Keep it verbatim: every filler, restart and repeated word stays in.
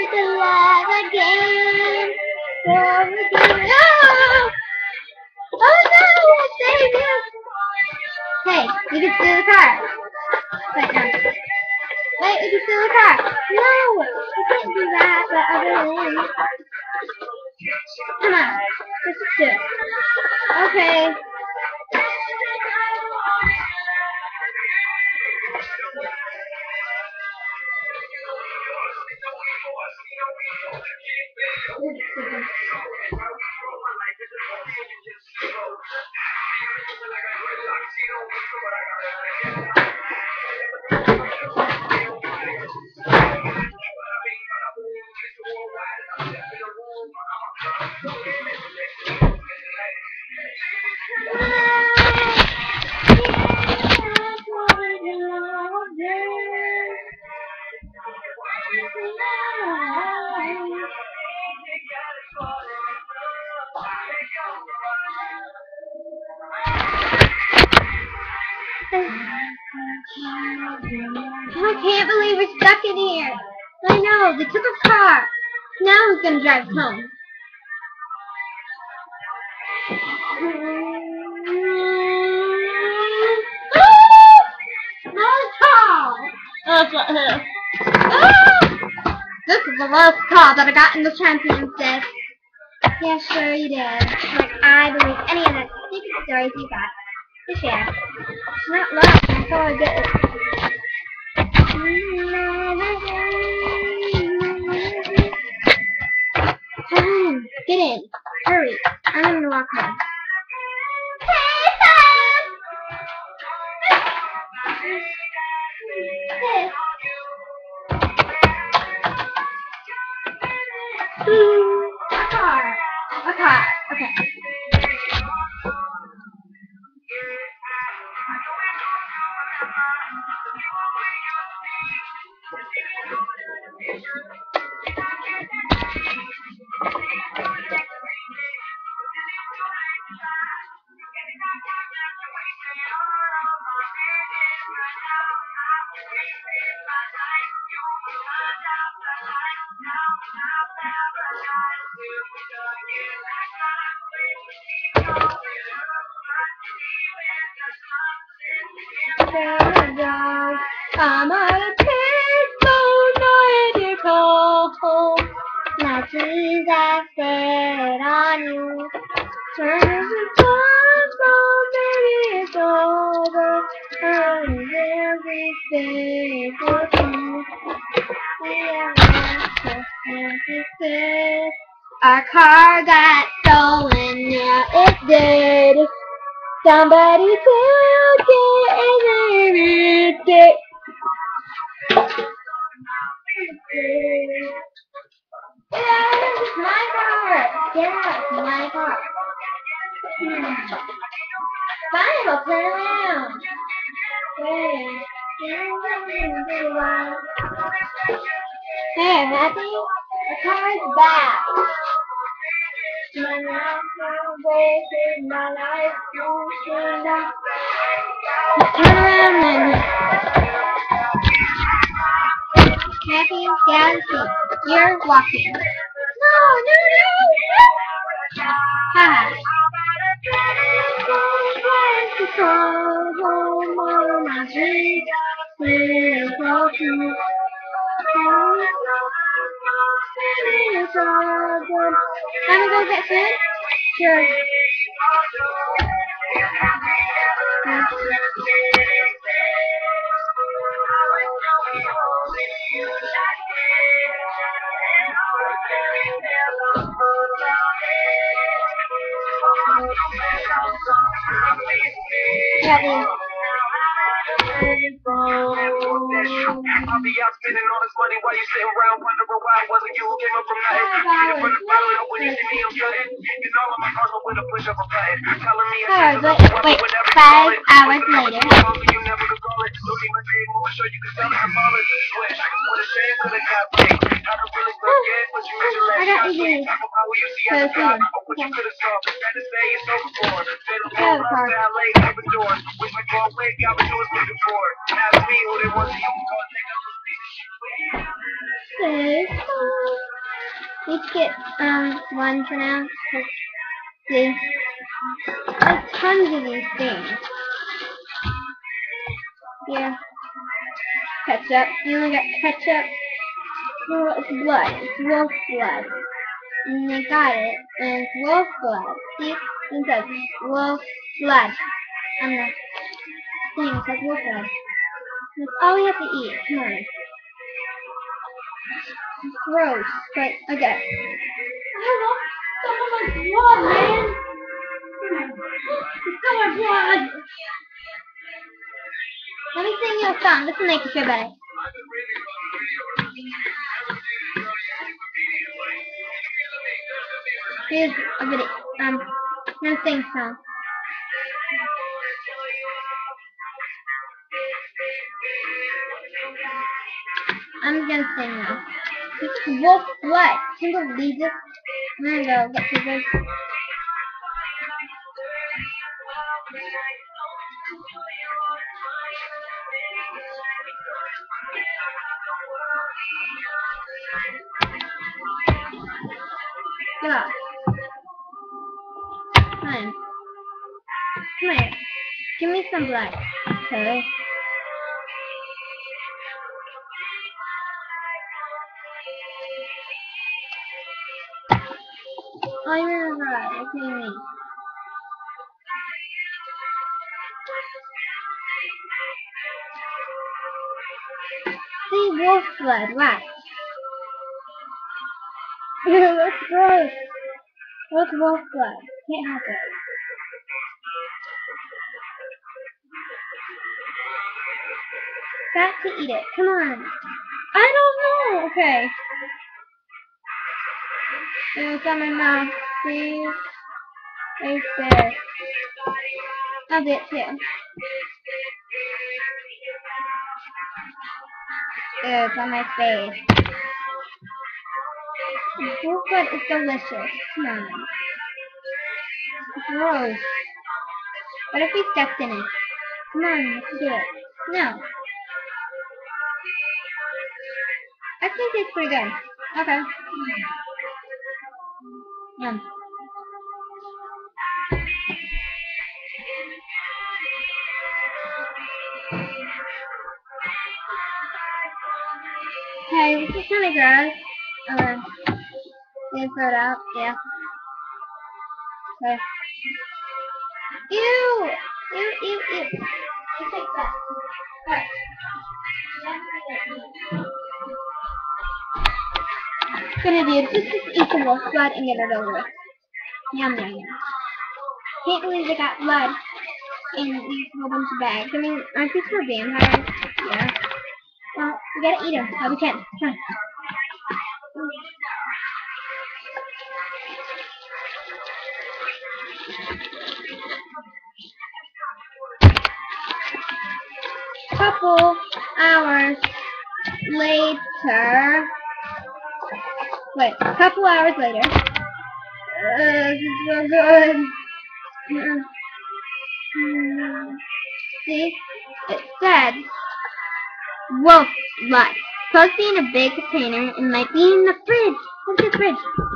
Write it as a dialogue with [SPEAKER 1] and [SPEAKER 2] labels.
[SPEAKER 1] want to love again. Love again. Oh! Oh no! Save you! Hey, you can steal the car. Wait, no. Wait, you can steal the car. No! You can't do that, but other than... Come on. Let's just do it. Okay. I can't believe we're stuck in here. I know, they took a car. Now who's gonna drive us home? That's what hit. This is the lowest call that I got in the Champions Day. Yeah, sure you did. Like I believe any of the stupid stories you got to share. It's not love, that's all I get. Come, get in. Hurry. I'm gonna walk home. A car. A car. Okay. I'm a teaspoon, my dear cold. My tears I set on you. Turn the telephone, baby, it's over. And everything for you. Our car got stolen, yeah, it did. Somebody took it and they ripped it. Yeah, it's my car. Yeah, it's my car. Hmm. Fine, I'll turn around. Wait. Hey, happy? The car's back. My life wasted, my life wasted. Turn around then. Happy, get out of the seat. You're walking. No, no, no! Ha! Wanna go get food? Sure. Yeah,
[SPEAKER 2] I'll be out spending all this money while you sitting around wondering why it wasn't you who came up from nothing. Reading from the bottom, know when you see me, I'm cutting. And all of my cars are with a push of a button. Telling me I
[SPEAKER 1] Five, wait, wait, five hours later.
[SPEAKER 2] you never could call it. Look at my name, I'ma show you can tell I'm falling. Switch, with a shame to the cop thing. I don't really forget what you made your last shot. How will you see at the top? What you could have saw. Had to say it's over for. They don't know about ballet, open doors. Wish my car wig, I was doing looking for it. Ask me who they want to you. Call niggas.
[SPEAKER 1] Say Let's get um one for now. See, there's tons of these things. Yeah. Ketchup. You only got ketchup. Well, it's blood. It's wolf blood. And they got it. And it's wolf blood. See? It says wolf blood. On the thing, it says wolf blood. That's all we have to eat. Come on. It's gross. But, okay. I want some of my blood, man. It's so much blood. Let me sing you a song. This will make you feel better. Here's a video. Um, I'm gonna sing a song. I'm gonna sing now. This is wolf blood. Can you believe this? I'm gonna go get scissors. Get off. Come on. Come here. Give me some blood. Okay. Oh, you're right. What do you mean? See, wolf blood. Right. That's gross. What's wolf blood? Can't have it. Got to eat it. Come on. I don't know. Okay. It's on my mouth. See? Right there. I'll do it too. Ew, it's on my face. Wolf blood is delicious. Come on. It's gross. What if we stepped in it? Come on, let's do it. No. Actually, it tastes pretty good. Okay. Yum. Hey, this is kind of gross. Uh, you throw it out? Yeah. Okay. Ew! Ew, ew, ew. You take that. Alright. Gonna do just, just eat some wolf blood and get it over with. Yum, yum, yum. Can't believe they got blood in these whole bunch of bags. I mean, aren't these for vampires? Yeah. Well, we gotta eat them. Oh, we can. Come on. Couple hours later. Wait, a couple hours later. Uh, this is so good. Uh, see? It said wolf blood. Supposed to be in a big container and might be in the fridge. What's the fridge?